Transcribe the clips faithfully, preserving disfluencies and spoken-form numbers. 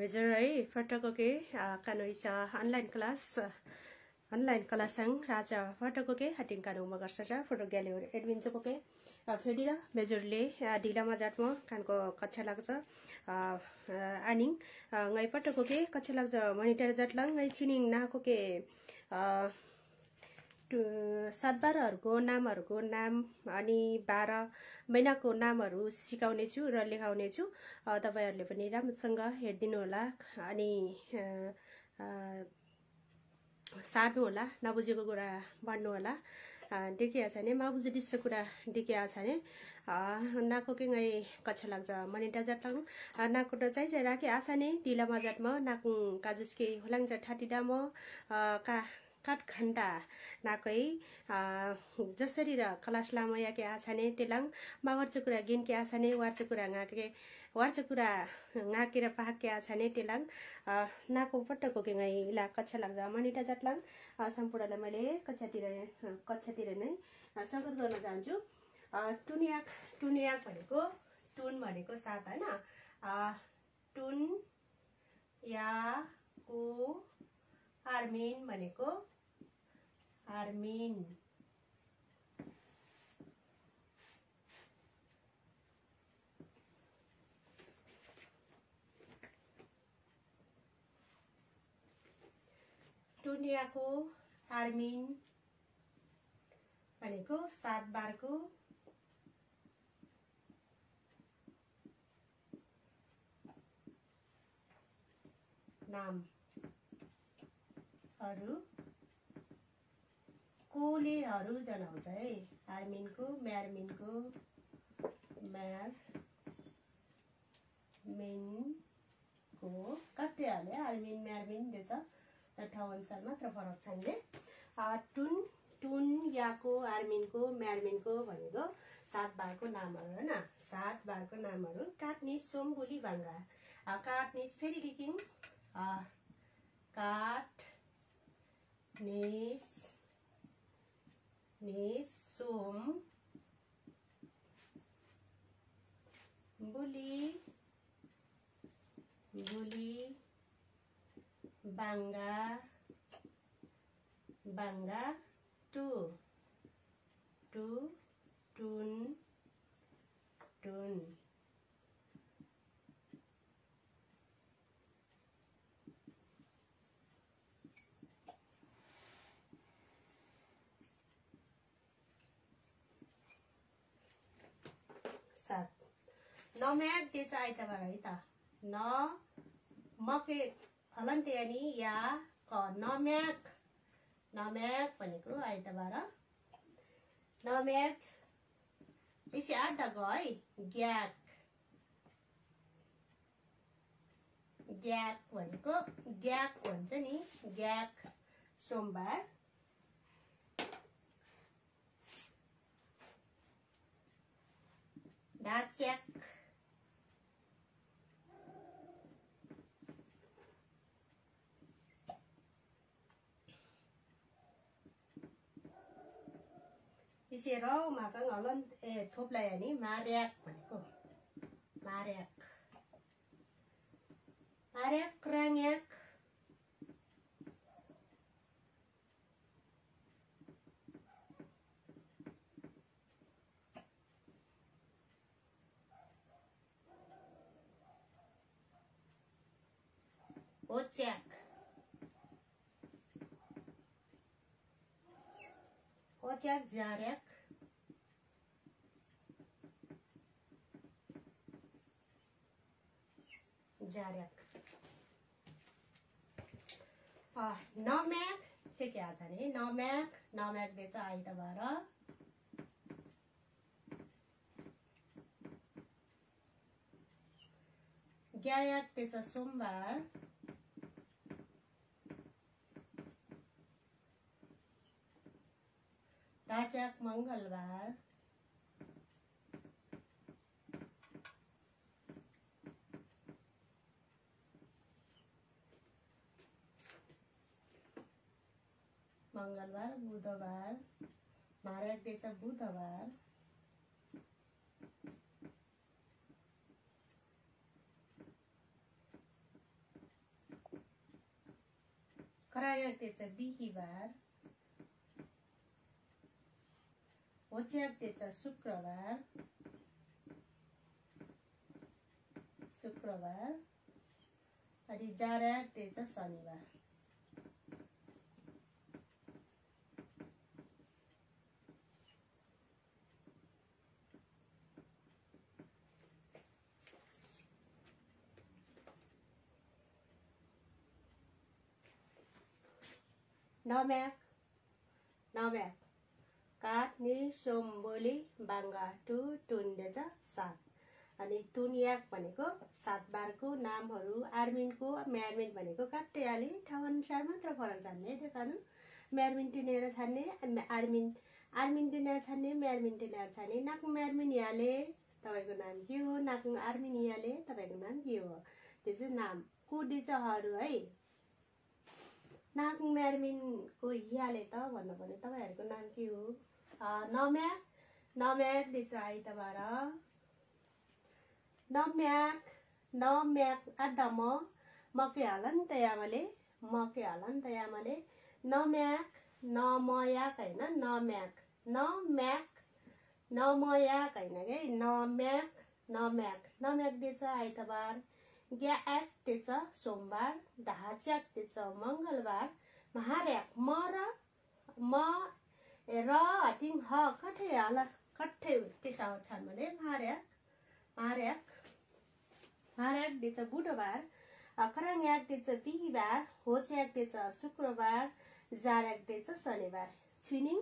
Major है फटको के कानो इसा ऑनलाइन क्लास ऑनलाइन क्लास संग राजा फटको के हटिंग कानो मगरसा फोटो ग्यालेरी एडमिन चको के फेरि र मेजरले ढिला मजाटमा कानको कक्षा लाग्छ आनिङ ngai फटको के कक्षा लाग्छ मनिटर जटलङ ngai छिनिङ नाको के सात बाह्रहरूको नामहरूको नाम अनि बाह्र महिनाको नामहरू सिकाउने छु र लेखाउने छु। तपाईहरुले पनि राम्रोसँग हेर्दिनु होला अनि सार्नु होला, नबुझेको कुरा भन्नु होला। देखिया छ नि माबुझे दिसो कुरा देखिया छ नि नाको के ngai कक्षा लाग्छ मनिटा जटलङ नाको त चाहिँ चाहिँ राखे आछ नि ढिला मजाटमा नाकु काजुसके होलाङ ठाटिदा म का काट घण्टा नाकै जसरी र क्लास लामो याके आछाने टेलाङ मावर्च कुरा गिन के आछाने वार्च कुरा ngaके वार्च कुरा ngaके र पाक के आछाने टेलाङ नाको पटको के ngai ला कक्षा लाग्छ मनिटा जटलाङ सम्पूर्णलाई मैले कक्षातिर कक्षातिर नै स्वागत गर्न चाहन्छु। टुनियाक टुनियाक भनेको टुन भनेको सात हैन टुन या को आर्मिन भनेको आर्मिन टुनियाको आर्मिन भनेको सात बारको नाम अरु कोले हरु जनाउँछ है आर्मिनको म्यारमिनको म्यार मिनको कट्टे हाले आर्मिन म्यारमिन देछ ठाउँ अनुसार मात्र फरक छ नि टुन टुन याको आर्मिनको म्यारमिनको भनेको सात बारको नामहरु हैन सात बारको नामहरु काटनिस सोमबुली भाङ्गा काटनिस फेरि लेखिङ काट निस निस सोम बुली बुली बाङ्गा बाङ्गा टु टु टुन टुन सात नम्याक देच आइतबार है त न मके हलन्ते अनि या क नम्याक नम्याक भनेको आइतबार नम्याक त्यसै आधा गए ग्याक ग्याक भनेको ग्याक भन्छ नि ग्याक सोमबार दाच्याक त्यसै र माका हलन ए थोप्लाई अनि मार्याक भनेको मार्याक मार्याक क्राङ्याक ओच्याक ओच्याक जार्याक जार्याक नम्याक से क्या छ नि नम्याक नम्याक देछ आइतबार ग्यायाक देछ सोमबार दाच्याक मंगलबार मंगलबार बुधबार मार्याक देछ बुधबार क्रायाक दिएछ बिहिबार, होच्याक दिएछ शुक्रबार, शुक्रबार अनि जार्याक दिएछ शनिबार। नम्याक नम्याक काट्ने सोम बोली बाङ्गा टु टुन दिएछ सात अनि तुनियाक भनेको सात बारको नामहरू आर्मिनको म्यारमिन भनेको काट्दै हाले ठाउँ अनुसार मात्र फरक जान्ने त्यो कारण म्यारमिन टिनेर छान्ने आर्मिन आर्मिन टिनेर छान्ने म्यारमिन टिनेर छान्ने नाक म्यारमिन हाले तपाईको नाम के हो नाक आर्मिन हाले तपाईको नाम के हो त्यो चाहिँ नाम कोडी छ हरु है नाक म्यारमिन को हियाले त भन्नु पर्ने तपाईहरुको नाम के हो नम्याक नम्याक दिन्छ आइतबार नम्याक नम्याक आदम मके हालन तयामले मके हालन तयामले नम्याक नमयाक हैन नम्याक नम्याक नमयाक हैन के नम्याक नम्याक नम्याक दिन्छ आइतबार ग्याक दिन्छ सोमबार धाच्याक दिन्छ मंगलबार महार्याक म र म र हटिम ह कठे हाल कठे त्यसो छन् भने महार्याक महार्याक महार्याक दिन्छ बुधबार खराङ्याक दिन्छ बिहिबार होच्याक दिन्छ शुक्रबार जार्याक दिन्छ शनिबार छिनिङ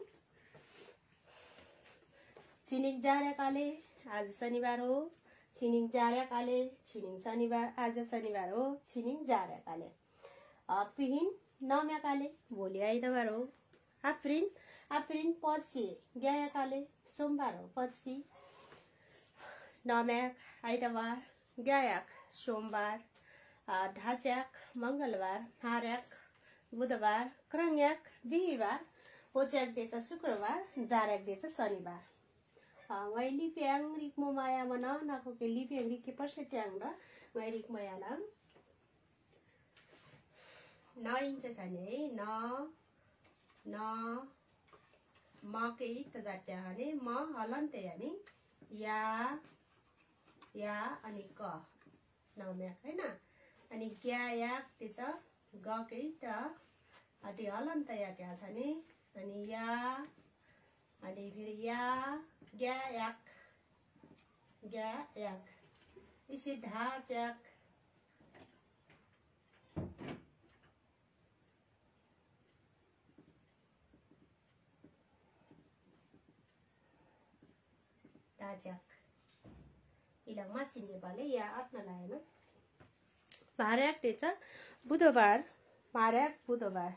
छिनिङ जार्याकाले आज शनिबार हो छिनिङ जार्याकाले छिनिङ शनिबार आज शनिबार हो छिनिङ जार्याकाले पिहिन नम्याकाले भोलि आइतबार हो आफ्रिन आफ्रिन पर्सि ग्यायाकाले सोमबार हो पर्सि नम्याक आइतबार ग्यायाक सोमबार धाच्याक मंगलबार हार्याक बुधबार क्रङ्याक बिहिबार होच्याक दिएछ शुक्रबार जार्याक दिएछ शनिबार वै लिप्याङ रिक्मो माया मन नाको के लिप्याङ रिके पर्से ट्याङ र वै रिक्मो यालाङ न इन्छ छैन है न न मकै त जाट्या हने म हलन्त यानी या या अनि क नम्याक हैन अनि ग्यायाक दिन्छ गकै त अति हलन्त या क्या छ नि अनि या अनि फेरि या ग्यायाक ग्यायाक इसी धाच्याक धाच्याक इलाङ मासिन नेपालले या आत्न लाएन महार्याक दिएछ बुधबार महार्याक बुधबार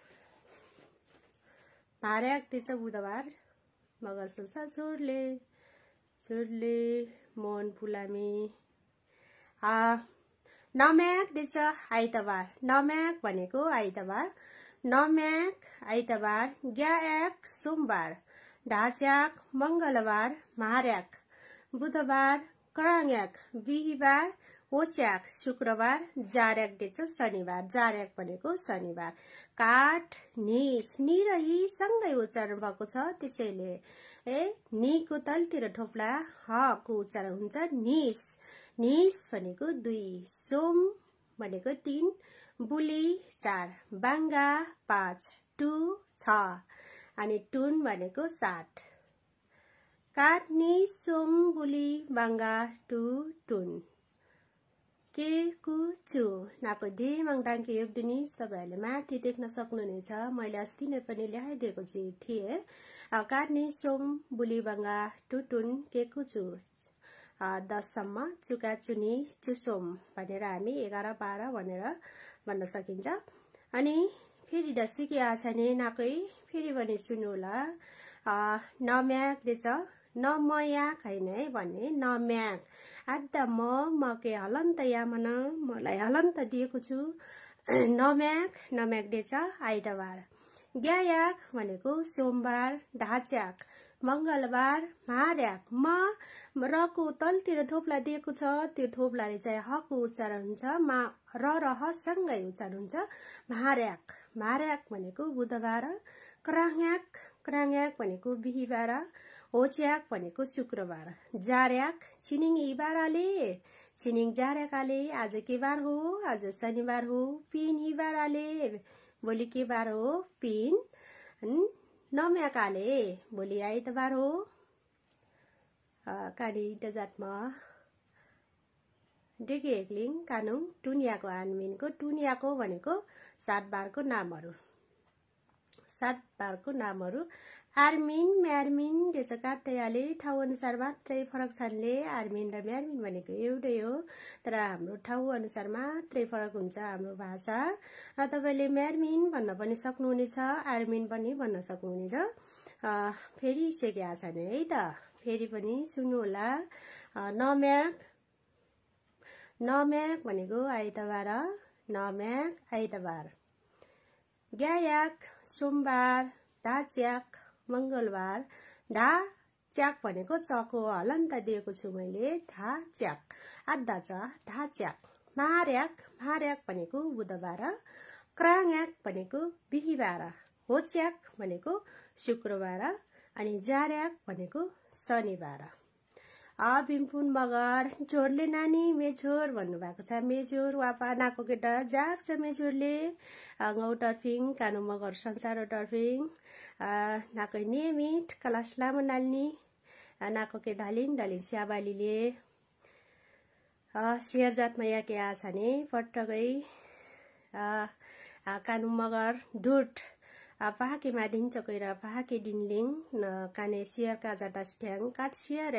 महार्याक दिएछ बुधबार मगरसुसा छोरले छोरले मोहन पुलामी आ नम्याक दिएछ आइतबार नम्याक भनेको आइतबार नम्याक आइतबार ग्यायाक सोमबार धाच्याक मंगलबार महार्याक बुधबार क्रङ्याक बिहिबार होच्याक शुक्रबार जार्याक दिएछ शनिबार जार्याक भनेको शनिबार काठ निस नि र हि सँगै उच्चारण भएको छ त्यसैले ए निको तलतिर ठोप्ला ह को उच्चारण हुन्छ निस निस भनेको दुई सोम भनेको तीन बुली चार बाङ्गा पाँच टु छ अनि टुन भनेको सात काठ निस सोम बुली बाङ्गा टु टुन के कुचु नाको डे मङडाङके योग दिनिस तपाईहरुले माथि देख्न सक्नुहुनेछ मैले अस्ति नै पनि ल्याइदिएको थिएँ काट्ने सोम बुली बाङ्गा टुटुन के कुचु दस सम्म चुका चुनी चुसोम भनेर हामी एघार बाह्र भनेर भन्न सकिन्छ अनि फेरि डसी के आछ नि नाकै फेरि भने सुन्नु होला नम्याक दिएछ नमयाक हैन है भन्ने नम्याक आद्दा म मके हलन्त या मन मलाई हलन्त दिएको छु नम्याक नम्याक दिएछ आइतबार ग्यायाक भनेको सोमबार धाच्याक मंगलबार महार्याक म रको तलतिर थोप्ला दिएको छ, त्यो थोप्लाले चाहिँ हको उच्चारण हुन्छ, मा र र हसँगै उच्चारण हुन्छ। म्हार्याक, म्हार्याक भनेको बुधबार, क्राङ्याक, क्राङ्याक भनेको बिहिबार, होच्याक भनेको शुक्रबार, जार्याक छिनिङ हिबाराले, छिनिङ जार्याकाले आज के बार हो, आज शनिबार हो, पिन हिबाराले भोलि के बार हो, पिन, नम्याकाले भोलि आइतबार हो, कानी जातमा डेके एक्लिङ कानुङ टुनियाको आनमिनको, टुनियाको भनेको सात बारको नामहरू, सात बारको नामहरू। आर्मिन म्यार्मिन त्यसो काट्याले ठाउँ अनुसार मात्रै फरक छन्ले, आर्मिन र म्यार्मिन भनेको एउटै हो, तर हाम्रो ठाउँ अनुसार मात्रै फरक हुन्छ हाम्रो भाषा। तपाईँले म्यार्मिन भन्न पनि सक्नुहुनेछ, आर्मिन पनि भन्न सक्नुहुनेछ। फेरि सिकेका छन् है त, फेरि पनि सुन्नुहोला। नम्याक, नम्याक भनेको आइतबार, नम्याक आइतबार। ग्यायाक सोमबार, धाच्याक मङ्गलबार, ढा च्याक भनेको चको हलन्त दिएको छु मैले, ढा च्याक आधा च ढा च्याक। म्हार्याक, म्हार्याक भनेको बुधबार, क्राङ्याक भनेको बिहिबार, होच्याक भनेको शुक्रबार, अनि जार्याक भनेको शनिबार। आ भीमपुन मगर छोरले नानी मेछोर भन्नुभएको छ, मेछोर वापा नाको केटा जाग छ मेछोरले, गौ टर्फिङ कानु मगर संसार टर्फिङ, नाकै नियमित कलास लामो नाल्नी, नाको के धालिङ धालिङ स्याबालीले, सेयर जातमा या के आ छ नि पटकै कानु मगर ढुट पाहाके मादिङ चकोइर पाहाके डिनलिङ काने सियर काजा टास्ट्याङ काट सियर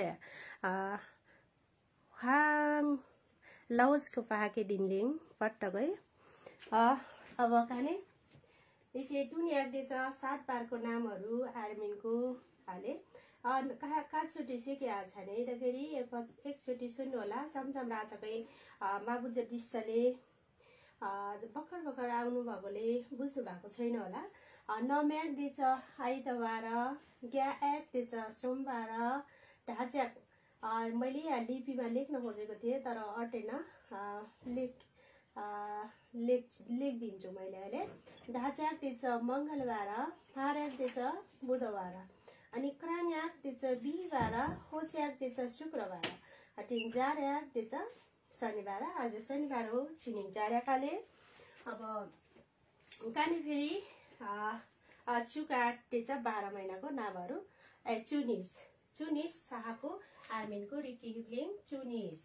हाङ लाउजको पाहाके डिनलिङ पटकै। अब काने यसै दुनियाँ देछ सात बारको नामहरू आर्मिनको हाले काठचोटि सिकेका छन् है त। फेरि एकचोटि सुन्नु होला, चमचम राजाकै माबुज डिस्सले भर्खर भर्खर आउनु भएकोले बुझ्नु भएको छैन होला। नम्याक दिन्छ आइतबार, ग्याएक दिन्छ सोमबार, ढाच्याक मैले यहाँ लिपिमा लेख्न खोजेको थिएँ तर अटेन, लेख लेख लेखिदिन्छु मैले अहिले। ढाच्याक दिन्छ मङ्गलबार, म्हार्याक दिन्छ बुधबार, अनि क्राङ्याक दिन्छ बिहिबार, होच्याक दिन्छ शुक्रबार, टिङ जार्याक दिन्छ शनिबार, आज शनिबार हो छिनिङ जार्याकाले। अब काने फेरि चुकाट दिन्छ बाह्र महिनाको नामहरू। ए चुनिस, चुनिस शाहको आर्मिनको रिकी हिब्लिङ चुनिस।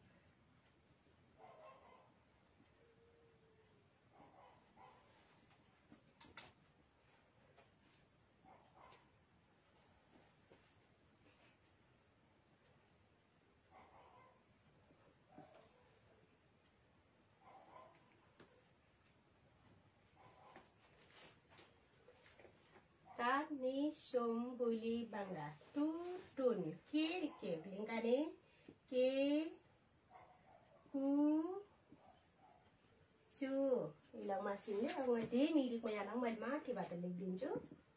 नि सोम बुली बाङ्गा टु टुन के के लिङ्गाने के कु चु इला मासिनले अब मैले मिरिकमा यहाँ मैले माथिबाट लेखिदिन्छु।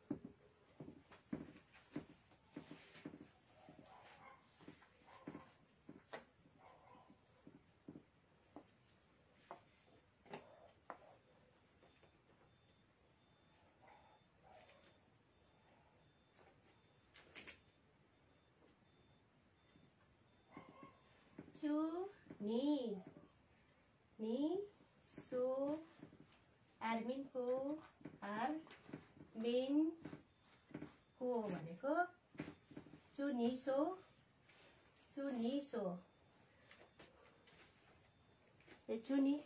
चु नि नि सो आर्मिनको आर मेन को भनेको चुनिसो चुनिसो ए चुनिस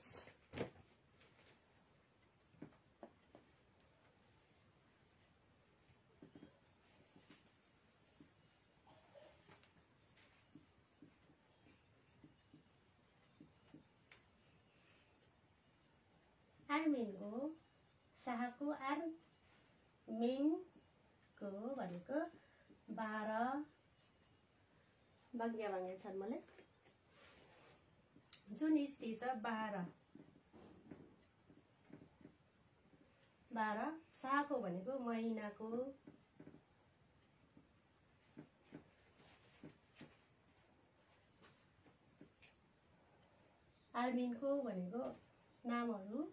आर्मिनको शाहको आर्मिनको भनेको बाह्र बङ्ग्या बङ्ग्या छन् मलाई। जुन स्थिति छ बाह्र बाह्र शाहको भनेको महिनाको आर्मिनको भनेको नामहरू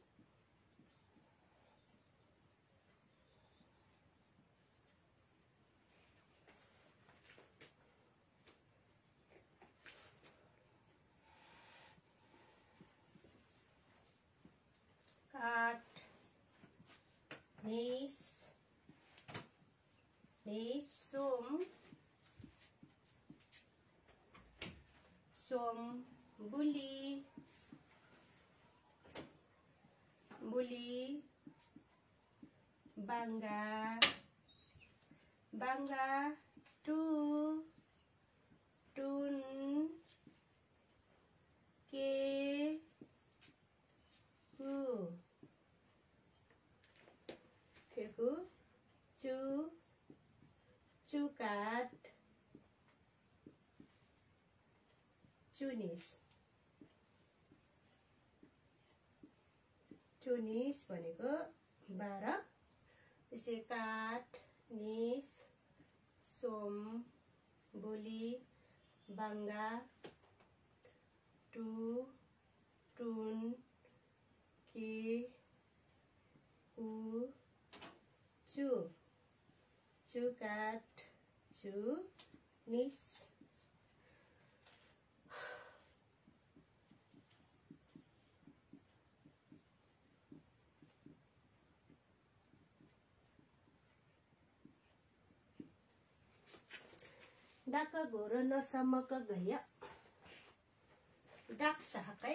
काट निस निसोम सोम बुली बुली बांगा बांगा टू टून के हु केकु चु चुकाट चुनिस चुनिस भनेको बाह्र त्यसै काट निस सोम बोली बांगा टु टुन के उ चु चुकाट चु निस डाक घोर नसमक गया डाक साहकै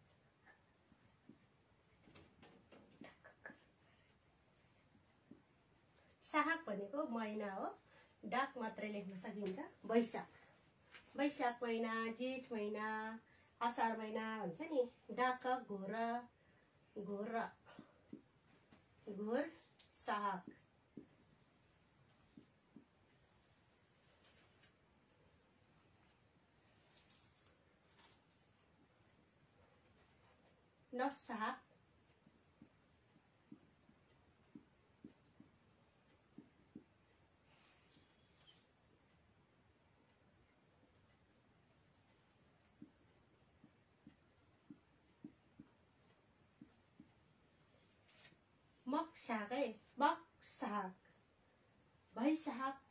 साहक भनेको महिना हो डाक मात्रै लेख्न सकिन्छ वैशाख वैशाख महिना जेठ महिना आषाढ महिना भन्छ नि डाक घोर घोर घोर साहक नसाहक मक साहकै मक साहक वैशाख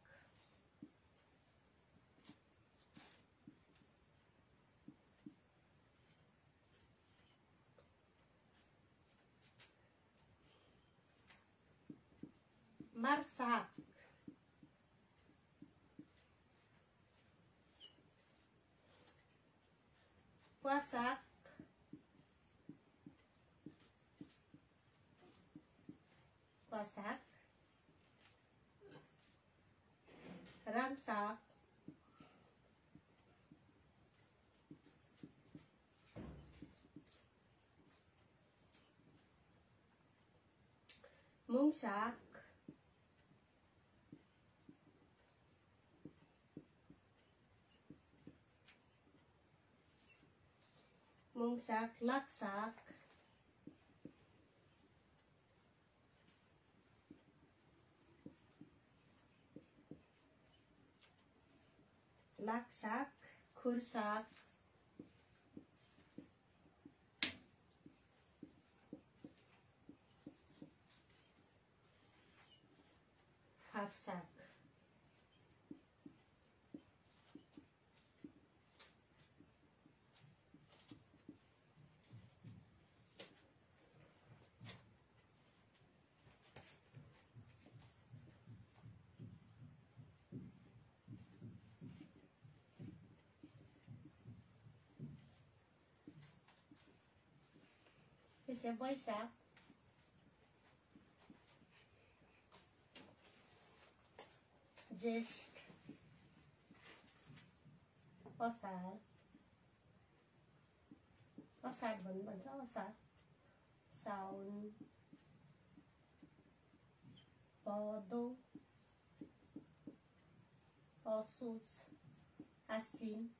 Marsak Wasak Wasak Ramsak Mungsak Mungsak Laksak Laksak Khursak Fafsak Bisa Waisak Jesht Asar Asar vẫn vẫn rất Asar Saun Bodo Asut Aswin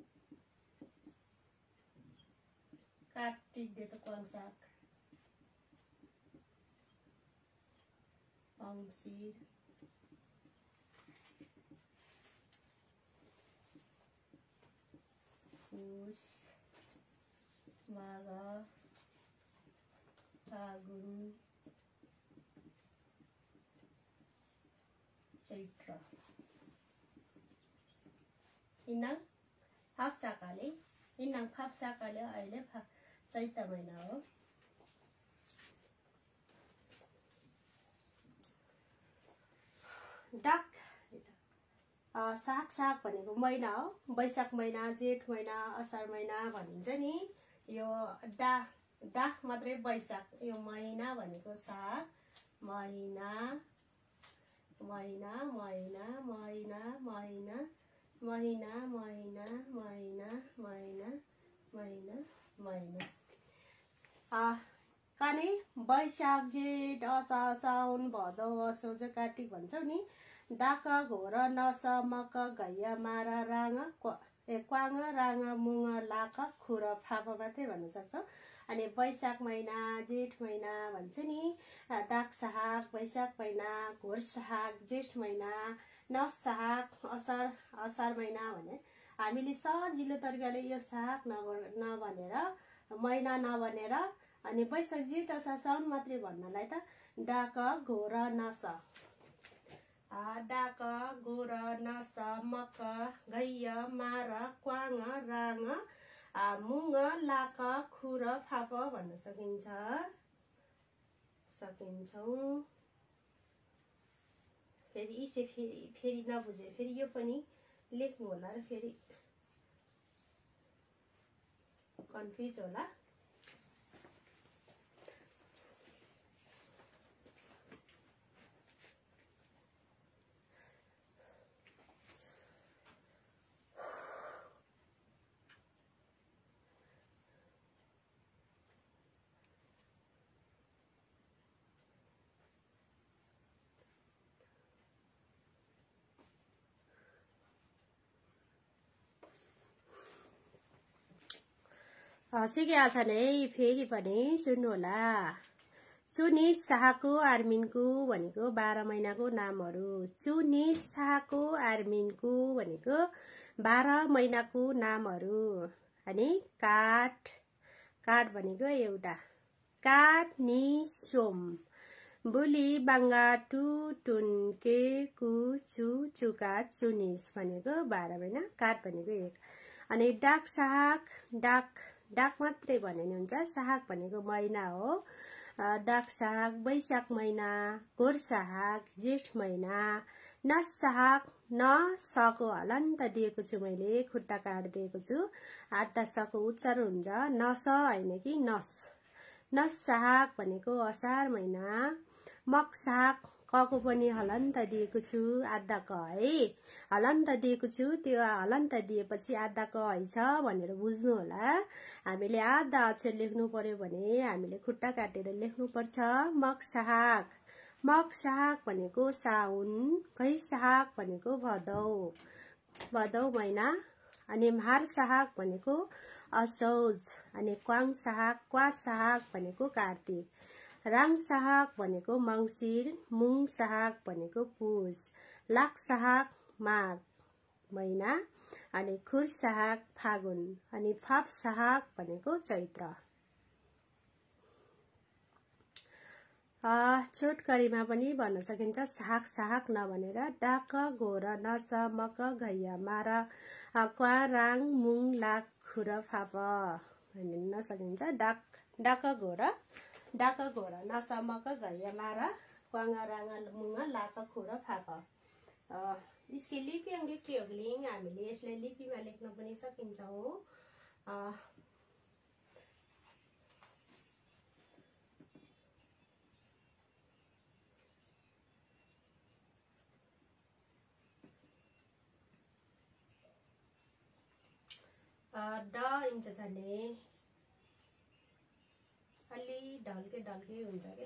Kartik dia terkuangsak Angsir Pus माघ फागुन चैत्र इनाङ फाप्साकाले इनाङ फाप्साकाले अहिले फा चैत्र महिना हो। डाक साग साग भनेको महिना हो। वैशाख महिना, जेठ महिना, असार महिना भनिन्छ नि। यो डा डाक मात्रै वैशाख, यो महिना भनेको साग महिना महिना महिना महिना महिना महिना महिना महिना महिना महिना महिना काने वैशाख जेठ असार साउन भदौ असोज कार्तिक भन्छौ नि। डाक घोर नस मक घैया मारा राङ ए क्वाङ राङ मुङ लाक खुर फाप मात्रै भन्न सक्छौ। अनि वैशाख महिना, जेठ महिना भन्छ नि। डाक साग वैशाख महिना, घोर साग जेठ महिना, नस साग असार असार महिना भने हामीले सजिलो तरिकाले यो साग नभनेर महिना नभनेर अनि वैशाख जेठ असार साउन मात्रै भन्नलाई त डाक घोर नस डाक गोर नस मक घैया मार क्वाङ राङ मुङ लाक खुर फाप भन्न सकिन्छ सकिन्छौँ। फेरि इसे फेरि फेरि नबुझे फेरि यो पनि लेख्नु होला र फेरि कन्फ्युज होला। सिकेका छन् है। फेरि पनि सुन्नु होला। चुनी शाहको आर्मिनको भनेको बाह्र महिनाको नामहरू। चुनी शाहको आर्मिनको भनेको बाह्र महिनाको नामहरू। अनि काठ काठ भनेको एउटा काठ नि सोम बुली बाङ्गा टु टुन के कु चु चुका चुनिस भनेको बाह्र महिना। काठ भनेको एक। अनि डाक साग डाक डाक मात्रै भने नि हुन्छ। साग भनेको महिना हो। डाक साग वैशाख महिना, घोर साग जेठ महिना, नस साग न सको हलन्त दिएको छु मैले, खुट्टा काटिदिएको छु। आधा सको उच्चारण हुन्छ नस होइन कि नस। नस साग भनेको असार महिना। मक साग कको पनि हलन्त दिएको छु आधा क है। हलन्त दिएको छु त्यो हलन्त दिएपछि आधा क है छ भनेर बुझ्नु होला। हामीले आधा अक्षर लेख्नु पर्यो भने हामीले खुट्टा काटेर लेख्नु पर्छ। मक साग मक साग भनेको साउन। घै साग भनेको भदौ भदौ महिना। अनि म्हार साग भनेको असौज। अनि क्वाङ साग क्वा साग भनेको कार्तिक। राङ साग भनेको मङ्सिर। मुङ साग भनेको पुस। लाख साग माघ महिना। अनि खुर साग फागुन। अनि फाप साग भनेको चैत्र। छोटकरीमा पनि भन्न सकिन्छ साग साग नभनेर डाक घोर नस मक घैया मार क्वा राङ मुङ लाख खुर फाप भन्न सकिन्छ। डाक डाक घोर डाक घोर नस मक घैया मार क्वाङ राङ मुङ लाख खुर फाप। यसको लिपि अङ्गे के हो लिङ हामीले यसलाई लिपिमा लेख्न पनि सकिन्छौँ। ड इन्च जाने अलि ढल्के ढल्के हुन्छ के।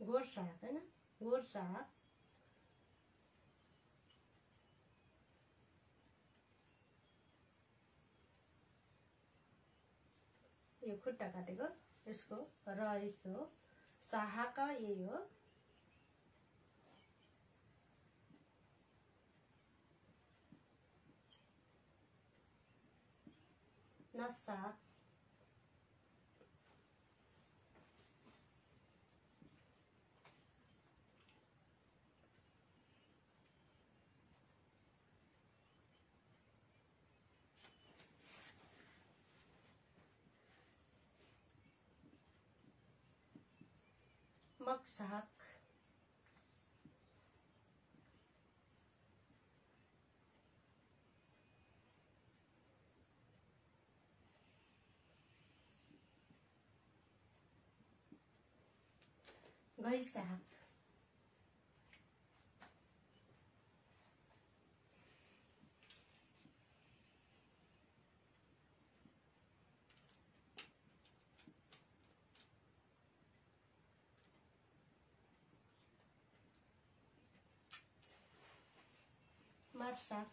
गोर साग हैन, गोर साग। यो खुट्टा काटेको यसको र यस्तो हो। साहाका यही हो। नसा मकसाक गैसाक मार्साक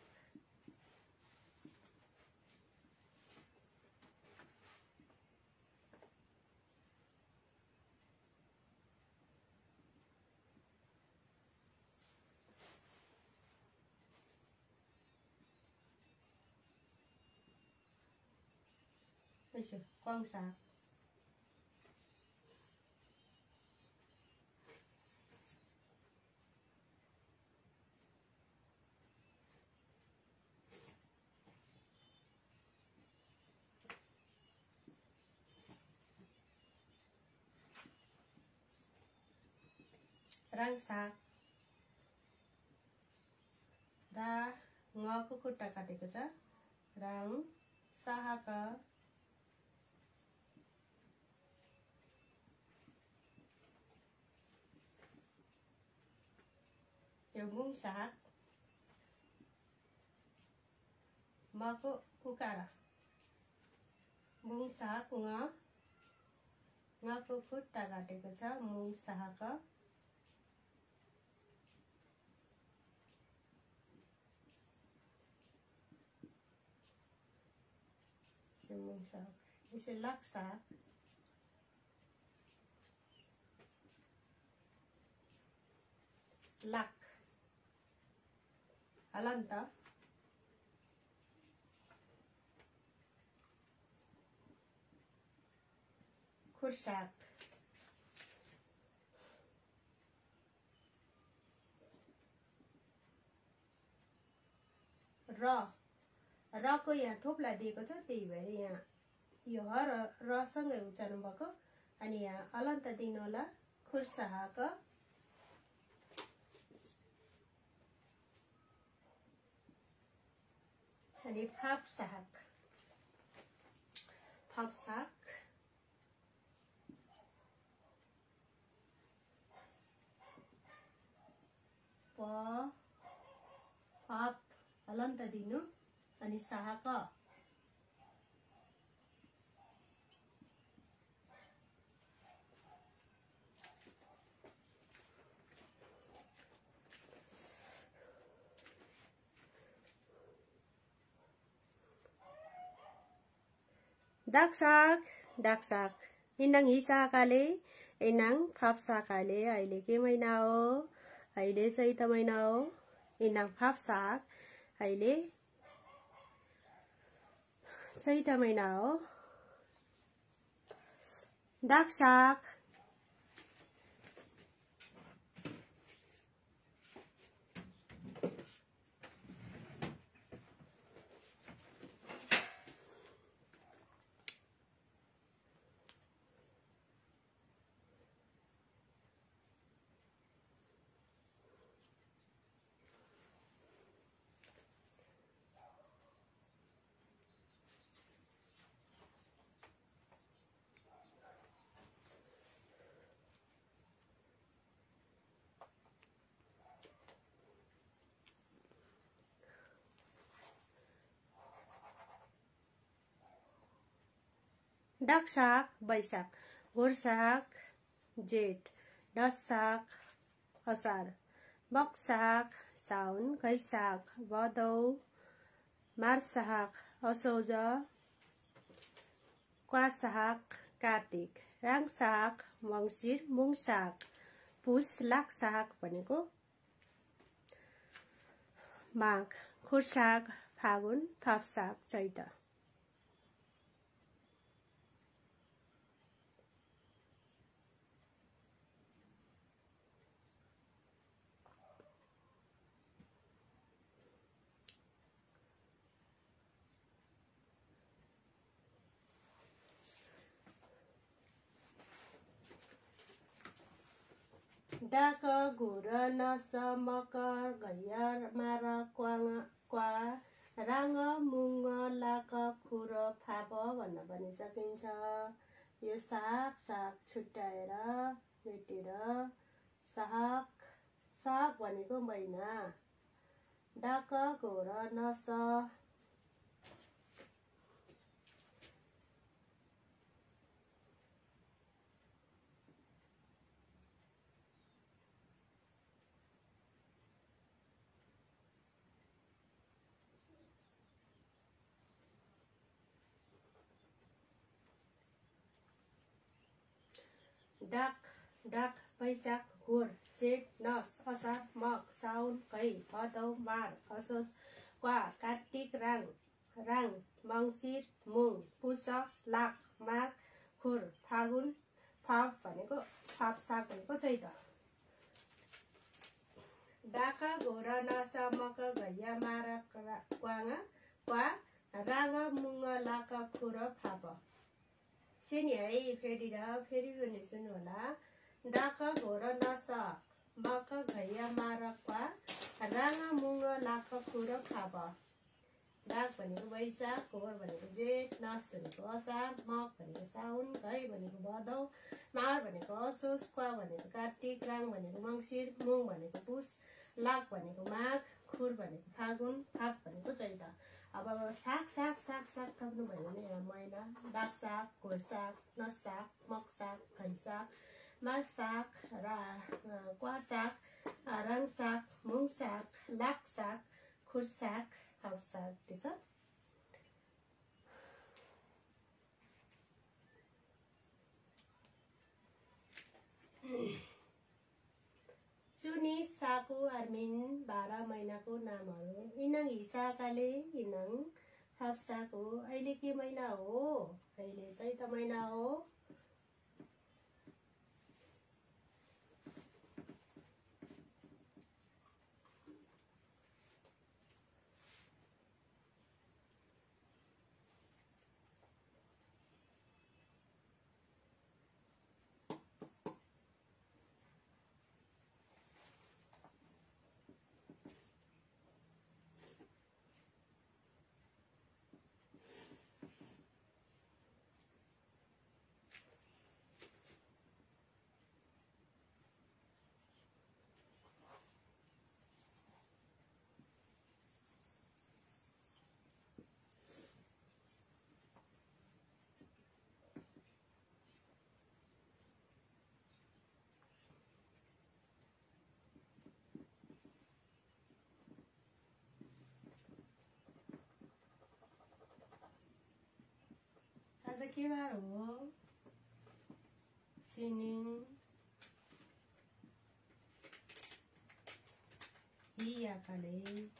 यसो क्वाङसाक राङसाक रा ngको खुट्टा काटेको छ राङ साहाका यो मुङ साग मको उकारा मुङ साग ङ ngको खुट्टा काटेको छ मुङ साग मुङ साग इसे लाख साग लाख हलन्त खुर्साक र र को यहाँ थोप्ला दिएको छ त्यही भएर यहाँ यो ह र र सँगै उच्चारण भएको अनि यहाँ अलन्त दिनु होला खुर्साक अनि फाप साग फाप साग प फाप अलन्त दिनु अनि साहक दाक्साक दाक्साक इनाङ हिसाकाले इनाङ फाप्साकाले अहिले के महिना हो अहिले चैत महिना हो इनाङ फाप्साक अहिले चैत महिना हो दाक्साक डाकसाक बैशाख घोरसाक जेठ दशाक असार, बक्साक साउन, वैशाख भदौ, मार्साक असोज, क्वासाक कार्तिक, राङसाक मङ्सिर, मुङसाक पुस, लाक्साक भनेको माघ, खुर्साक फागुन, थपसाक चैत। डाक घुर नस मकर घैया मार क्वाङ क्वा राङ मुङ लाक खुर फाप भन्न पनि सकिन्छ। यो साग साग छुट्याएर मेटेर साग साग भनेको महिना। डाक घोर नस डाक डाक वैशाख घोर जेठ नस असार मग साउन घै भदौ मार असोज क्वा कार्तिक राङ राङ मङ्सिर मुङ पुष लाख माघ खुर फागुन फाप भनेको फाप साग भनेको चैत। डाका घोर नस मक घैया मार क्वाङ क्वा राङ मुङ लाक खुर फाप। सिनी है फेरि र फेरि पनि सुन्नु होला। डाक घोर नस मक घैया मार क्वा राङ मुङ लाक खुर फाप। डाक भनेको वैशाख, घोर भनेको जेठ, नस भनेको असार, मक भनेको साउन, घै भनेको भदौ, मार भनेको असोज, क्वा भनेको कार्तिक, राङ भनेको मङ्सिर, मुङ भनेको पुस, लाख भनेको माघ, खुर भनेको फागुन, फाप भनेको चैत। अब साग साग साग साग थप्नु भयो भने यहाँ महिना डाक साग, घोर साग, नस साग, मक साग, घै साग, माघ साग, रा क्वा साग, राङ साग, मुङ साग, लाख साग, खुर साग, फाप साग ठिक छ। चुनी साको आर्मिन बाह्र महिनाको नामहरू। इनङ हिसाकाले इनङ फाप्साको। अहिले के महिना हो? अहिले चैत महिना हो। आज के बार हो? सिनिङ हियाकाले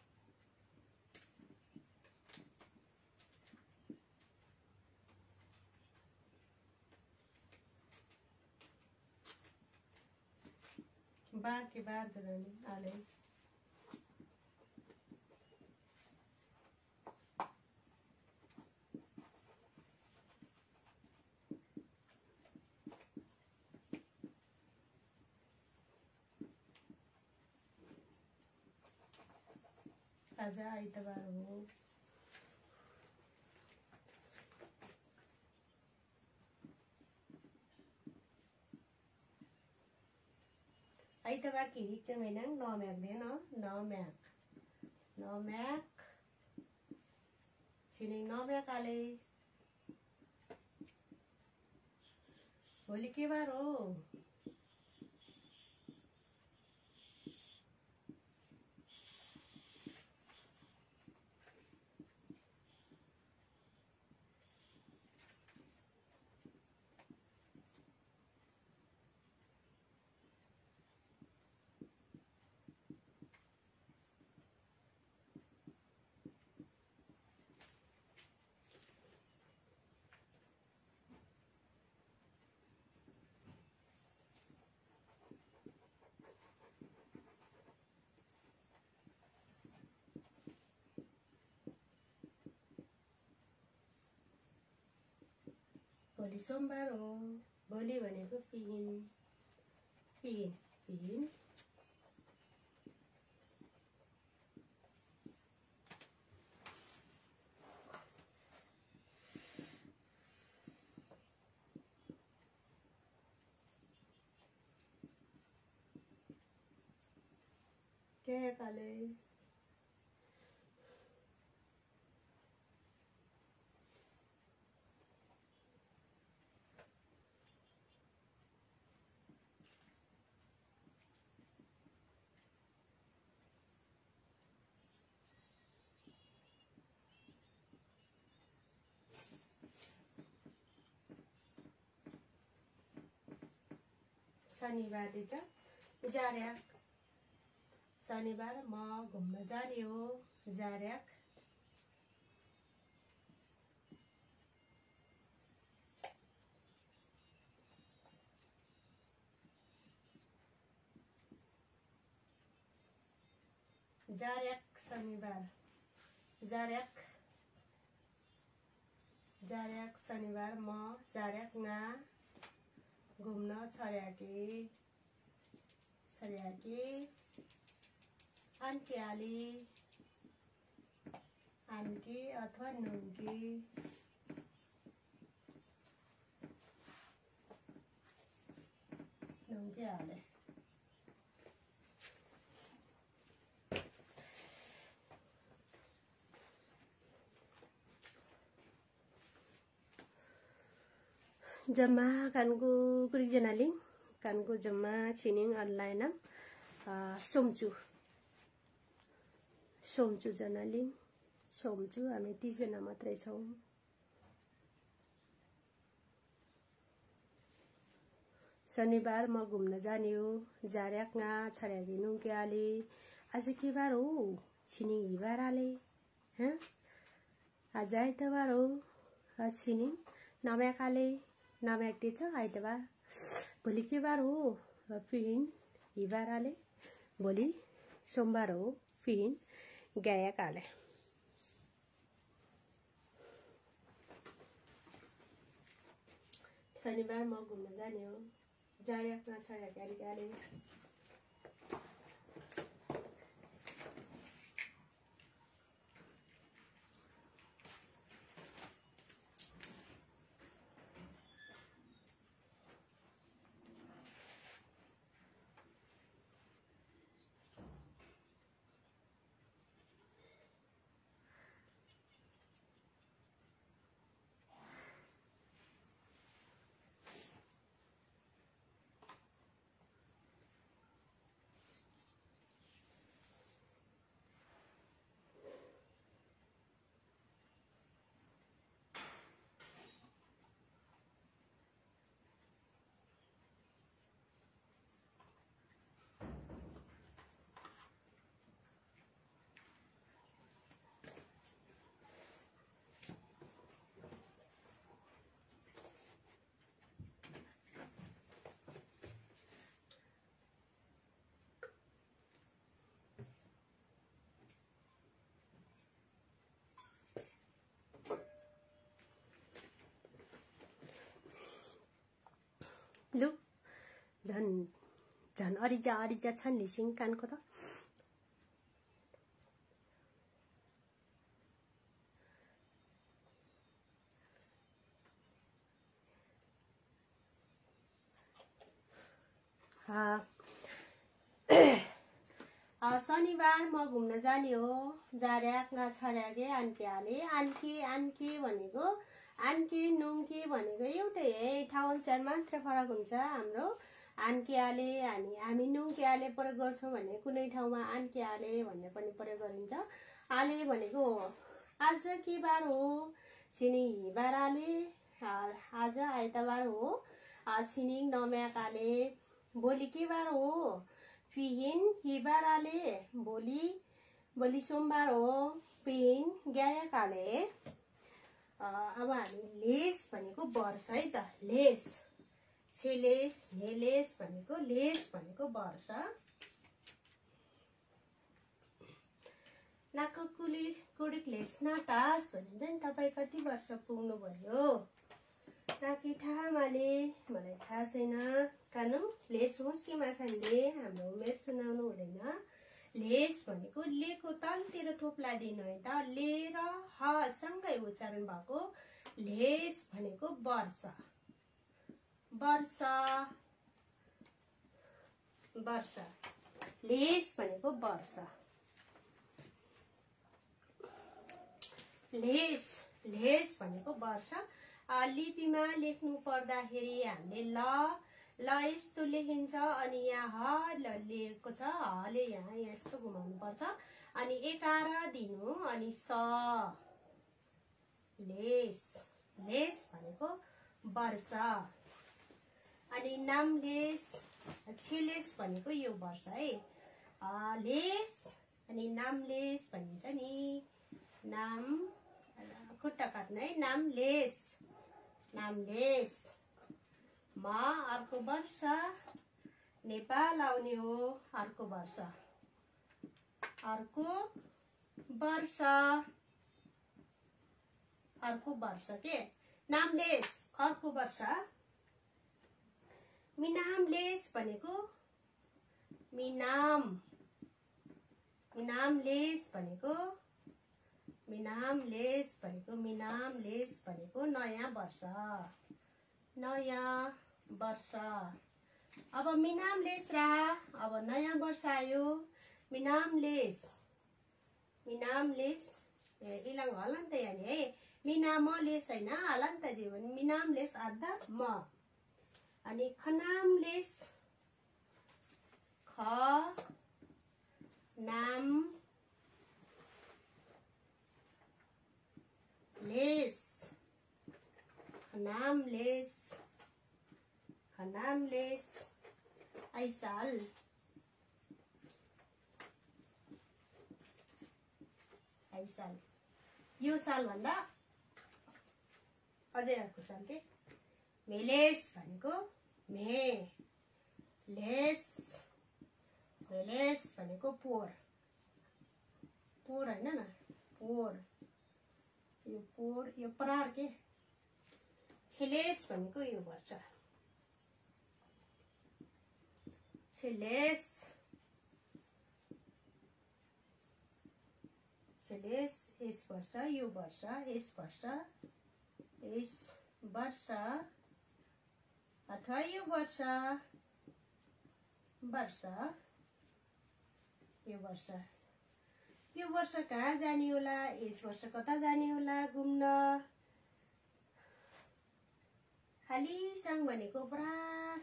बार के बार जनानी आले आज आइतबार हो। आइतबार की रिक्च महिना नौ म्याक देन नौ म्याक नौ म्याक छिने नौ म्याक आले। भोलि के बार हो? भोलि सोमबार हो भोलि भनेको पिहिन पिहिन पिहिन क्या काले शनिबार दिन्छ जार्याक शनिबार म घुम्न जाने हो जार्याक जार्याक शनिबार जार्याक जार्याक शनिबार म जार्याक ना घुम्न छर्याके छर्याके आन्की आली आन्की अथवा नुन्की नुन्की हाले जम्मा कानको कुरिजनालिङ कानको जम्मा छिनिङ अनलाइन सोमचु सोमचु जनालिङ सोमचु हामी तीसजना मात्रै छौँ शनिबार म घुम्न जाने हो जार्याकना छर्याकी नुङ्क्याले आज के बार हो छिनिङ हिबार आले ह आज आइतबार हो छिनिङ नम्याकाले नम्याक दिन्छ आइतबार भोलि के बार हो पिहिन हिबार आले भोलि सोमबार हो पिहिन गायक आले शनिबार म घुम्न जाने हो जार्याकमा छर्याकी आले लु झन् झन् अरिजा अरिजा छन् लिसिङ कानको त शनिबार म घुम्न जाने हो जार्याक छर्याके आन्की हाले आन्की आन्की भनेको आन्की नुङ्की भनेको एउटै ठाउँ अनुसार मात्र फरक हुन्छ हाम्रो आन्की आले हामी हामी नुङ्की आले प्रयोग गर्छौँ भने कुनै ठाउँमा आन्की आले भन्ने पनि प्रयोग गरिन्छ आले भनेको आज के बार हो छिनिङ हिबार आले आज आइतबार हो छिनिङ नम्याक आले भोलि के बार हो पिहिन हिबार आले भोलि भोलि सोमबार हो पिहिन गायक आले अब हामी लेस भनेको वर्ष है त लेस छेलेस नेलेस भनेको लेस भनेको वर्ष नाको कुली कुडिक लेस नाटास भनिन्छ नि तपाईँ कति वर्ष पुग्नु भयो काकी ठामाले मलाई थाहा छैन कानु लेस होस् कि माछाले हाम्रो उमेर सुनाउनु हुँदैन। लेस भनेको लेको तलतिर थोप्ला दिनु है त। ले र ह सँगै उच्चारण भएको लेस भनेको वर्ष वर्ष वर्ष लेस भनेको वर्ष। लेस लेस भनेको वर्ष। लिपिमा लेख्नु पर्दाखेरि हामीले ल ल यस्तो लेखिन्छ अनि यहाँ ह लेखेको छ हले यहाँ यस्तो घुमाउनु पर्छ अनि एकार दिनु अनि स लेस लेस भनेको वर्ष। अनि नाम लेस छिलेस भनेको यो वर्ष है। लेस अनि नाम लेस भनिन्छ नि। नाम खुट्टा काट्नु है। नाम लेस नाम लेस म अर्को वर्ष नेपाल आउने हो। अर्को वर्ष अर्को वर्ष अर्को वर्ष के नाम लेस अर्को वर्ष। मिनाम लेस भनेको मिनाम मिनाम लेस भनेको मिनाम लेस भनेको मिनाम लेस भनेको नयाँ वर्ष नयाँ वर्ष। अब मिनाम लेस रा अब नयाँ वर्ष आयो। मिनाम लेस मिनाम लेस ए इलाङ होला नि त यहाँ है। मिनाम लेस हैन होला नि त दियो भने मिनाम लेस आधा म। अनि खनाम लेस ख नाम लेस खनाम लेस खनाम लेस आइसाल आइसाल यो साल भन्दा अझै अर्को साल के मेलेस भनेको मे लेस मेलेस भनेको पोर पोर हैन न पोर यो पोर यो परार के। छिलेस भनेको यो वर्ष छिलेस छिलेस यस वर्ष यो वर्ष यस वर्ष यस वर्ष अथवा यो वर्ष वर्ष यो वर्ष यो वर्ष कहाँ जाने होला। यस वर्ष कता जाने होला घुम्न। खाली सांग भनेको पुरा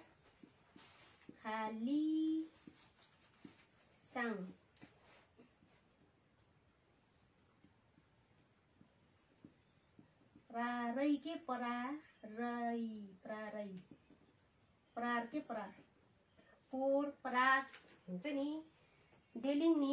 खाली सांग प्रारै के परा रै प्रारै परार के परार पोर परार हुन्छ नि डेलिङ नि।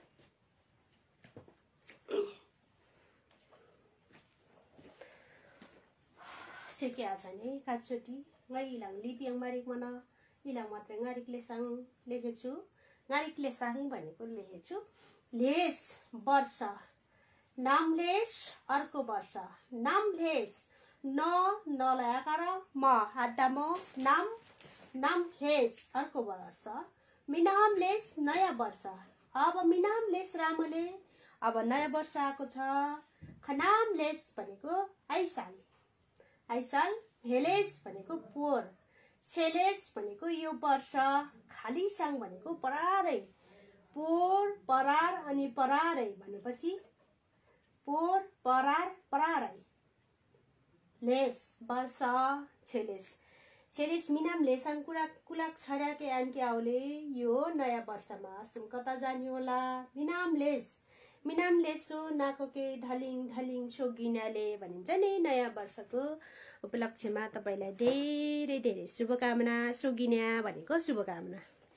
सेके आछाने काचोटी ngai ilang lipiang marik mana ilang मात्र ngarik lesang लेखेछु। ngarik lesang भनेको लेखेछु। लेस वर्ष नाम लेस अर्को वर्ष नाम लेस न नलाई आकार म आधा म नाम नाम लेस अर्को वर्ष। मिनाम लेस नयाँ वर्ष अब मिनाम लेस रामले अब नयाँ वर्ष आएको छ। खनाम लेस भनेको आइसाल आइसाल हेलेस भनेको पोर सेलेस भनेको यो वर्ष। खाली सांग भनेको परारै पोर परार अनि परारै भनेपछि पोर परार परारै लेस वर्ष छेलेस छेलेस मिनाम लेसाङ कुरा कुलाक छड्याके आन्के आउले यो नयाँ वर्षमा सुन कता जाने होला। मिनाम लेस मिनाम लेसो नाकोके ढलिङ ढलिङ सोगिनाले भनिन्छ नि। नयाँ वर्षको उपलक्ष्यमा तपाईलाई धेरै धेरै शुभकामना। सोगिना भनेको शुभकामना।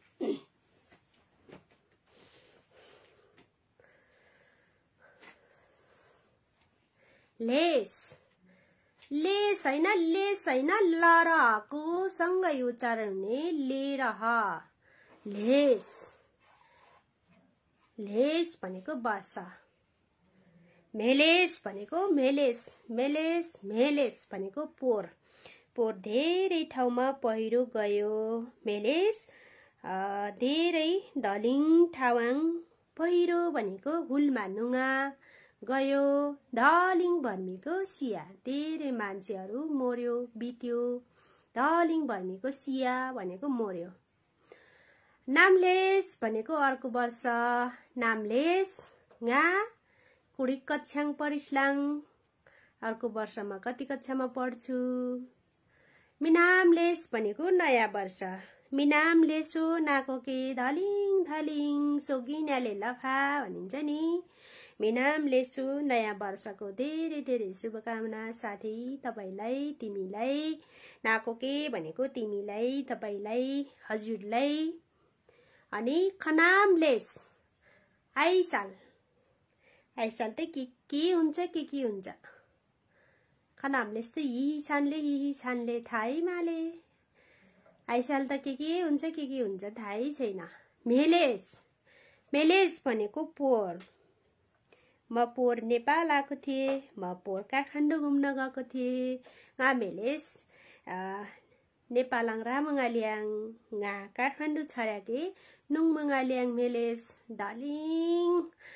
लेस लेस हैन लेस हैन ल र को सँगै उच्चारण हुने ले र ह लेस लेस भनेको वर्ष। मेलेस भनेको मेलेस मेलेस मेलेस भनेको पोर पोहोर धेरै ठाउँमा पहिरो गयो मेलेस धेरै दलिङ ठावाङ पहिरो भनेको हुलमा नुङ्गा गयो दलिङ भर्मीको सिया धेरै मान्छेहरू मर्यो बित्यो दलिङ भर्मीको सिया भनेको मर्यो। नामलेस भनेको अर्को वर्ष नामलेस nga कुडी कक्षाङ परिस्लाङ अर्को वर्षमा कति कक्षामा पढ्छु। मिनामलेस भनेको नयाँ वर्ष मिनामलेसो नाको के धलिङ धलिङ सोगिनाले लफा भनिन्छ नि। मिनामलेसो नयाँ वर्षको धेरै धेरै शुभकामना साथै तपाईलाई तिमीलाई नाको के भनेको तिमीलाई तपाईलाई हजुरलाई। अनि खनामलेस आइसाल आइसाल त के के हुन्छ के के हुन्छ खनामलेस त हि सानले हि सानले थाहै माले आइसाल त के के हुन्छ के के हुन्छ थाहै छैन। मेलेस मेलेस भनेको पोहोर म पोहोर नेपाल आएको थिएँ म पोहोर काठमाडौँ घुम्न गएको थिएँ nga मेलेस नेपालाङ रामङाल्याङ nga काठमाडौँ छर्याके नुङमङाल्याङ मेलेस दलिङ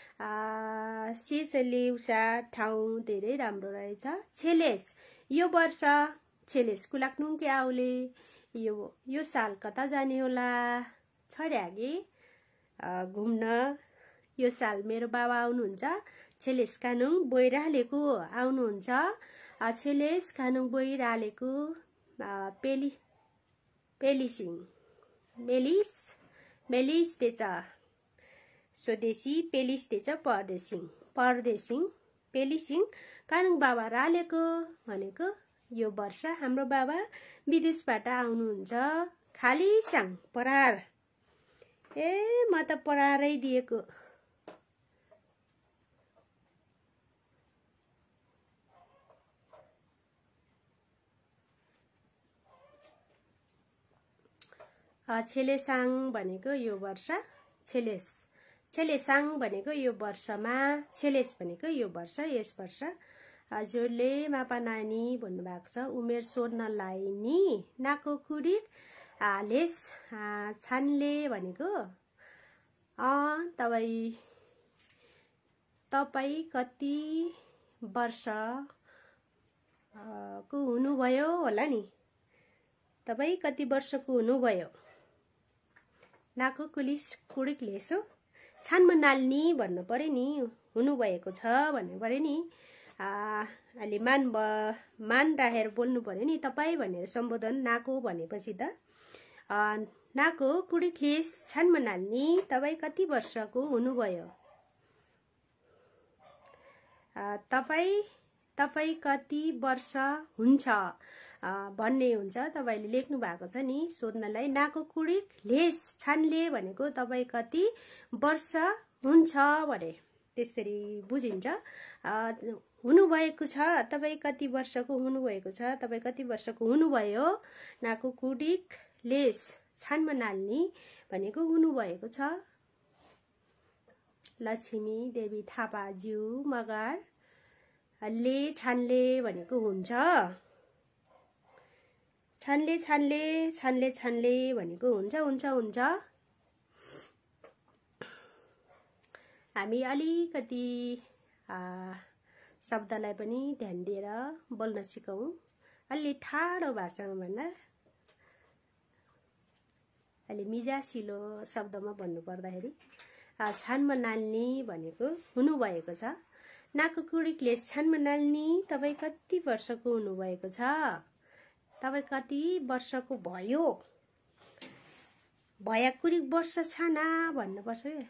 सिचली उषा ठाउँ धेरै राम्रो रहेछ। छेलेस यो वर्ष छेलेस कुलाक्नुङ के आउले यो यो साल कता जाने होला छर्यागे घुम्न यो साल मेरो बाबा आउनुहुन्छ छेलेस कानुङ बोइरालेको आउनुहुन्छ छेलेस कानुङ बोइरालेको पेली पेलिसिङ मेलिस मेलिस तेच स्वदेशी पेलिस तेच परदेशिङ परदेशिङ पेलिसिङ कानुङ बाबा रालेको भनेको यो वर्ष हाम्रो बाबा विदेशबाट आउनुहुन्छ। खाली साङ परार ए म त परारै दिएको छेलेसाङ भनेको यो वर्ष छेलेस छेलेसाङ भनेको यो वर्षमा छेलेस भनेको यो वर्ष यस वर्ष हजुरले मापा नानी भन्नुभएको छ उमेर सोध्नलाई नि नाको कुडी लेस छानले भनेको तपाई तपाई कति वर्ष को हुनुभयो होला नि तपाई कति वर्षको हुनुभयो नाको कुलिस कुडिक लेसो छानमा नाल्नी भन्नु पर्यो नि हुनुभएको छ भन्नु पर्यो नि अलि मान मान राखेर बोल्नु पर्यो नि तपाई भनेर सम्बोधन नाको भनेपछि त नाको कुडिक लेस छानमा नाल्नी तपाई कति वर्षको हुनुभयो तपाई तपाई कति वर्ष हुन्छ भन्ने हुन्छ तपाईले लेख्नु भएको छ नि सोध्नलाई नाको कुडिक लेस छानले भनेको तपाई कति वर्ष हुन्छ भने त्यसरी बुझिन्छ। हुनुभएको छ तपाई कति वर्षको हुनुभएको छ तपाई कति वर्षको हुनुभयो नाको कुडिक लेस छानमा नाल्नी भनेको हुनुभएको छ। लक्ष्मी देवी थापाज्यू मगर ले छानले भनेको हुन्छ छानले छानले छानले छानले भनेको हुन्छ हुन्छ हुन्छ। हामी अलिकति शब्दलाई पनि ध्यान दिएर बोल्न सिकौं अलि ठाडो भाषामा भन्दा अलि मिजासिलो शब्दमा भन्नु पर्दाखेरि छानमा नाल्नी भनेको हुनुभएको छ। नाको कुडिक लेस छानमा नाल्नी तपाई कति वर्षको हुनुभएको छ तपाई कति वर्षको भयो भया कुडिक वर्ष छाना भन्नुपर्छ के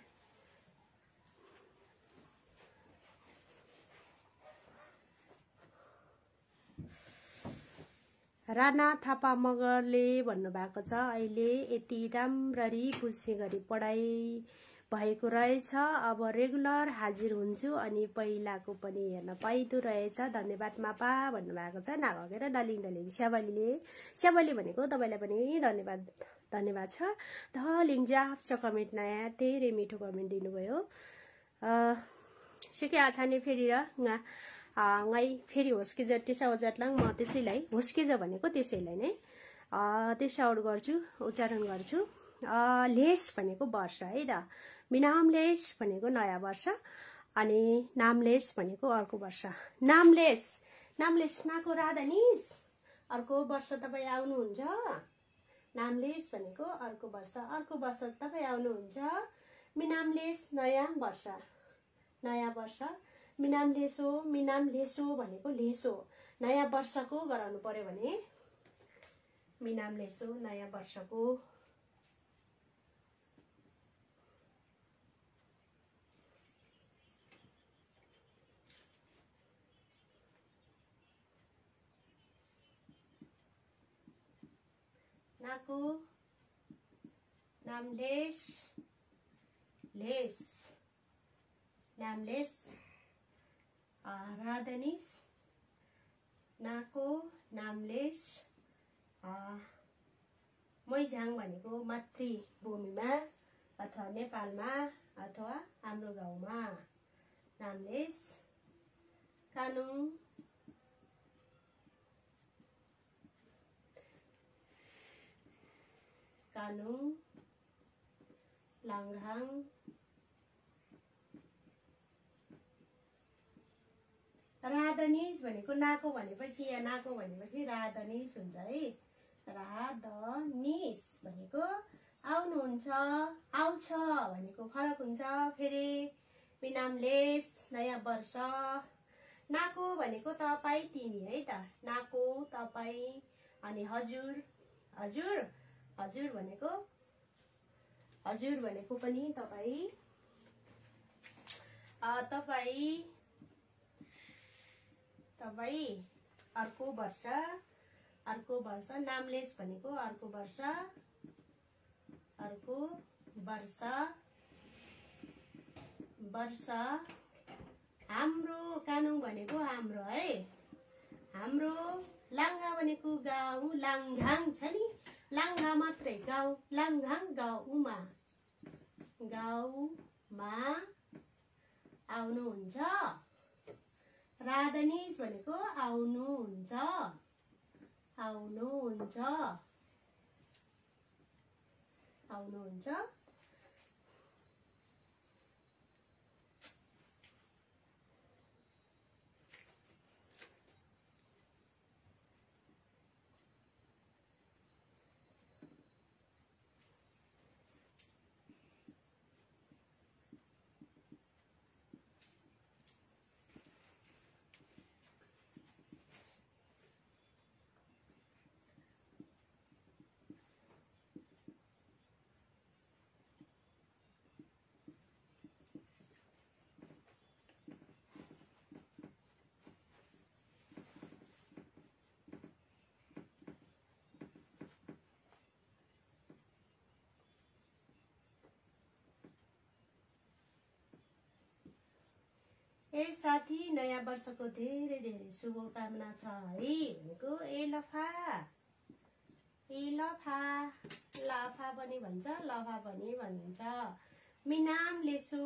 राणा थापा मगरले भन्नुभएको छ अहिले यति राम्ररी बुझ्ने गरी पढाइ भएको रहेछ अब रेगुलर हाजिर हुन्छु अनि पहिलाको पनि हेर्न पाइदो रहेछ धन्यवाद मापा भन्नुभएको छ नागेर दलिङ दलिङ स्याबलीले स्याबली भनेको तपाईलाई पनि धन्यवाद धन्यवाद छ दलिङ जाफ छ कमेन्ट नयाँ धेरै मिठो कमेन्ट दिनुभयो सिके आछाने फेरि र ngै फेरि होस्किज टेसा ओजाटलाङ म त्यसैलाई होस्किज भनेको त्यसैलाई नै टेसा आउट गर्छु उच्चारण गर्छु। लेस भनेको वर्ष है त, मिनामलेस भनेको नयाँ वर्ष, अनि नामलेस भनेको अर्को वर्ष। नामलेस नामलेस नाको राधनिस अर्को वर्ष तपाईँ आउनुहुन्छ। नामलेस भनेको अर्को वर्ष, अर्को वर्ष तपाईँ आउनुहुन्छ। मिनामलेस नयाँ वर्ष, नयाँ वर्ष। मिनामलेसो मिनामलेसो भनेको लेसो नयाँ वर्षको गराउनु पर्यो भने मिनामलेसो नयाँ वर्षको। नाको नामलेस लेस नामलेस। राधनिस नाको नामलेस। मैझाङ भनेको मातृभूमिमा अथवा नेपालमा अथवा हाम्रो गाउँमा नामलेस। कानुङ कानुङ लाङ्घाङ राधनिस भनेको नाको भनेपछि या नाको भनेपछि राधनिस हुन्छ है। राधनिस भनेको आउनुहुन्छ आउँछ भनेको फरक हुन्छ। फेरि मिनामलेस नयाँ वर्ष। नाको भनेको तपाईँ तिमी है त, नाको तपाईँ, अनि हजुर हजुर हजुर भनेको हजुर भनेको पनि तपाईँ तपाईँ तपाईँ अर्को वर्ष अर्को वर्ष। नामलेस भनेको अर्को वर्ष अर्को वर्ष वर्ष। हाम्रो कानुङ भनेको हाम्रो है, हाम्रो। लाङ्गा भनेको गाउँ, लाङ्घाङ छ नि, लाङ्गा मात्रै गाउँ, लाङ्घाङ गाउँमा गाउँमा आउनुहुन्छ। राधनिस भनेको आउनुहुन्छ आउनुहुन्छ आउनुहुन्छ। ए साथी नयाँ वर्षको धेरै धेरै शुभकामना छ है भनेको ए लफा ए लफा लाफा पनि भन्छ लफा पनि भन्छ। मिनाम लेसो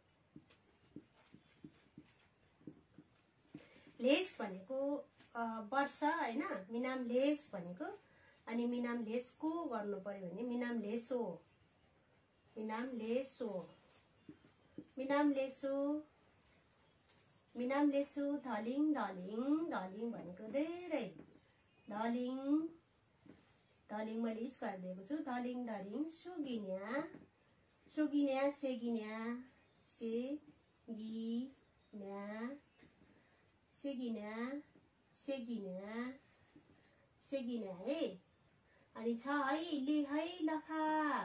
लेस भनेको वर्ष हैन, मिनाम लेस भनेको, अनि मिनाम लेसको गर्नु पर्यो भने मिनाम लेसो मिनाम लेसो मिनाम लेसो मिनाम लेसो। धलिङ धलिङ धलिङ भनेको धेरै, धलिङ धलिङ मैले स्क्वायर दिएको छु। धलिङ धलिङ सुगिन्या सुगिन्या सेगिन्या सेगिन्या सेगिन्या सेगिन्या सेगिन्या है। अनि छ है ले है लफा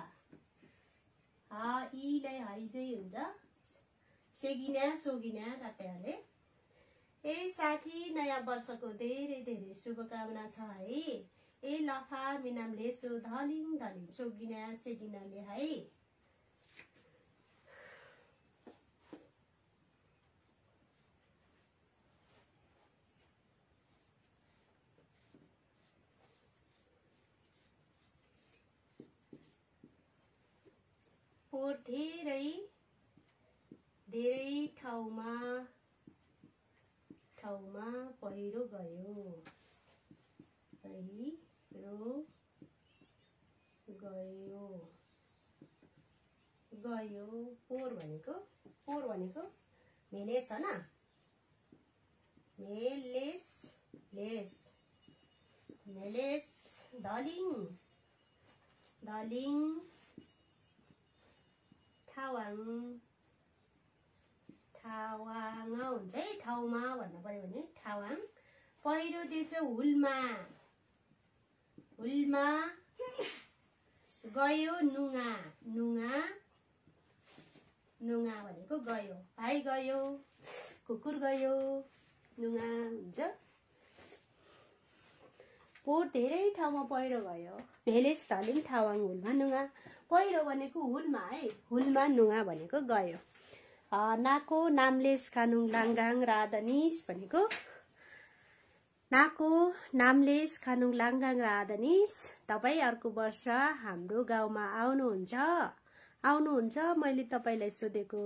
हा इलाई है चाहिँ हुन्छ सेगिन्या सोगिन्या काट्याले। ए साथी नयाँ वर्षको धेरै धेरै शुभकामना छ है। ए लफा मिनाम लेसो धलिङ धलिङ सोगिन्या सेगिन्याले है। पोहोर धेरै धेरै ठाउँमा ठाउँमा पहिरो गयो पहिरो गयो गयो पोहोर भनेको पोहोर भनेको मेलेस हो न मेलेस लेस मेलेस दलिङ दलिङ थावाङ थावाङ हुन्छ है ठाउँमा भन्नु पर्यो भने थावाङ पहिरो दिएछ हुलमा हुलमा गयो नुगा नुगा नुगा भनेको गयो भाइ गयो कुकुर गयो नुगा हुन्छ पोहोर धेरै ठाउँमा पहिरो गयो भेलेस धलिङ थावाङ हुलमा नुगा पहिरो भनेको हुलमा है हुलमा नुगा भनेको गयो नाको नामलेस खानुङ लाङगाङ राधनिस भनेको नाको नामलेस खानुङ लाङगाङ राधनिस तपाईँ अर्को वर्ष हाम्रो गाउँमा आउनुहुन्छ आउनुहुन्छ मैले तपाईँलाई सोधेको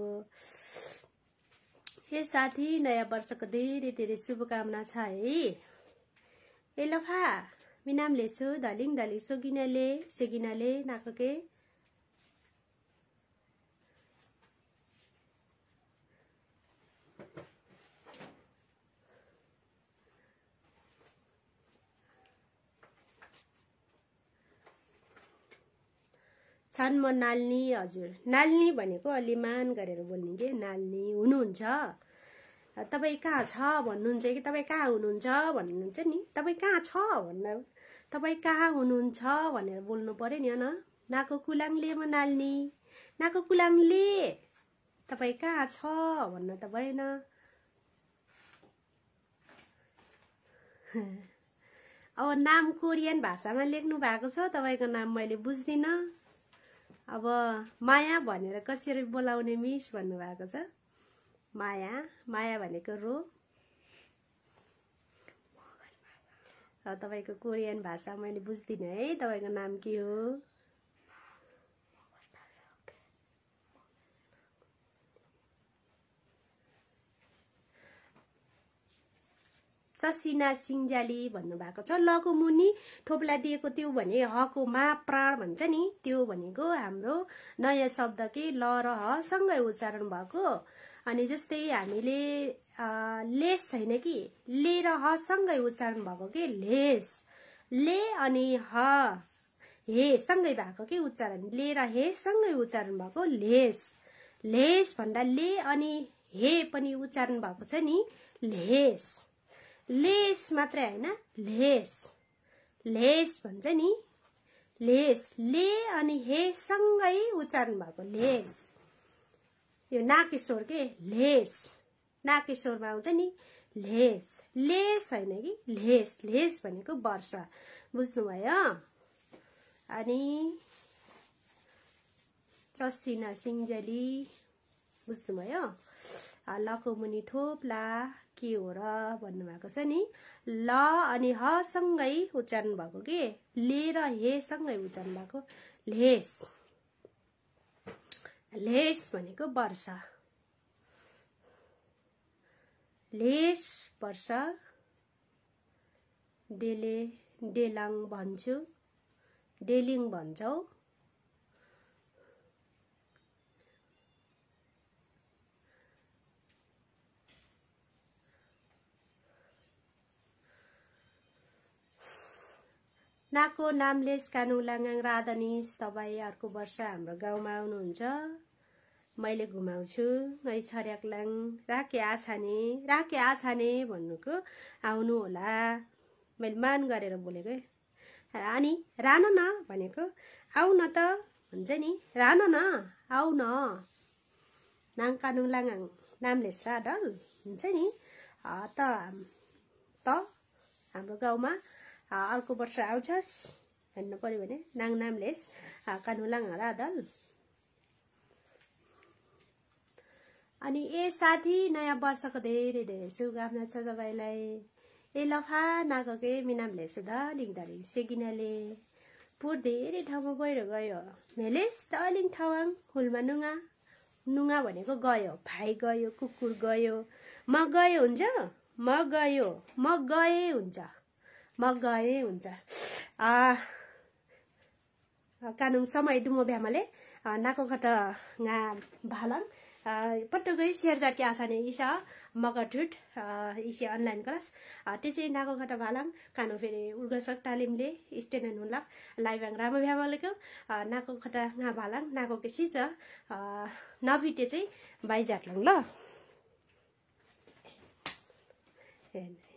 ए साथी नयाँ वर्षको धेरै धेरै शुभकामना छ है ए लफा मिनाम लेसु दलिङ दलिङ सोगिनाले सेगिनाले नाकके छन् म नाल्नी हजुर नाल्नी भनेको अलि मान गरेर बोल्ने के नाल्नी हुनुहुन्छ तपाईँ कहाँ छ भन्नुहुन्छ कि तपाईँ कहाँ हुनुहुन्छ भन्नुहुन्छ नि तपाईँ कहाँ छ भन्दा तपाईँ कहाँ हुनुहुन्छ भनेर बोल्नु पर्यो नि न नाको कुलाङले म नाल्नी नाको कुलाङले तपाईँ कहाँ छ भन्न त भएन अब नाम कोरियन भाषामा लेख्नु भएको छ तपाईँको नाम मैले बुझ्दिनँ अब माया भनेर कसरी बोलाउने मिस भन्नुभएको छ माया माया भनेको रो तपाईको कोरियन भाषा मैले बुझ्दिनँ है तपाईको नाम के हो चसिना सिंजाली भन्नुभएको छ लको मुनि थोप्ला दिएको त्यो भने हको मा प्राण भन्छ नि त्यो भनेको हाम्रो नयाँ शब्द के ल र ह सँगै उच्चारण भएको अनि जस्तै हामीले लेस छैन कि ले र ह सँगै उच्चारण भएको के लेस ले अनि ह हे सँगै भएको के उच्चारण ले र हे सँगै उच्चारण भएको लेस लेस भन्दा ले अनि हे पनि उच्चारण भएको छ नि लेस लेस मात्रै हैन लेस लेस भन्छ नि लेस ले अनि हे सँगै उच्चारण भएको लेस यो नाकेश्वर के लेस नाकेश्वरमा आउँछ नि लेस लेस हैन कि लेस लेस भनेको वर्ष बुझ्नुभयो अनि चसिना सिंजली बुझ्नुभयो लको मुनि थोप्ला के हो र भन्नुभएको छ नि ल अनि ह सँगै उच्चारण भएको के ले र हे सँगै उच्चारण भएको लेस लेस भनेको वर्ष लेस वर्ष डेले डेलाङ भन्छु डेलिङ भन्छौ नाको नामलेस कानुङ लाङगाङ राधनिस तपाईँ अर्को वर्ष हाम्रो गाउँमा आउनुहुन्छ मैले घुमाउँछु है छर्याकलाङ राके आछाने राके आछाने भन्नुको आउनु होला मैले मान गरेर बोलेको अनि रान न भनेको आउ न त हुन्छ नि रान न आउ न नाङ कानुङ लाङगाङ नामलेस राधल हुन्छ नि त त हाम्रो गाउँमा अर्को वर्ष आउँछस् भन्नु पर्यो भने नाङ नामलेस कानुङ लाङगाङ राधल अनि ए साथी नयाँ वर्षको धेरै धेरै शुभकामना छ तपाईलाई ए लफा नागके मिनामले सुधा लिङ दलिङ सेगिनाले पुर धेरै ठाउँमा गएर गयो मेलेस दलिङ ठावाङ हुलमा नुगा नुगा भनेको गयो भाइ गयो कुकुर गयो म गयो हुन्छ म गयो म गए हुन्छ म गए हुन्छ आ कानुङ समय डुमो भ्यामले नाको खट nga भालङ पटगै शेयर जाटके आसाने इसा मगठुट इसे अनलाइन क्लास त्यसै नाको खट भालङ कानु फेरि उर्गसक तालिमले स्टेनन हुला लाइभ रामो भ्यामलेको नाको खट nga भालङ नाको केसी छ नभिटे चाहिँ बाइ जाटलङ ल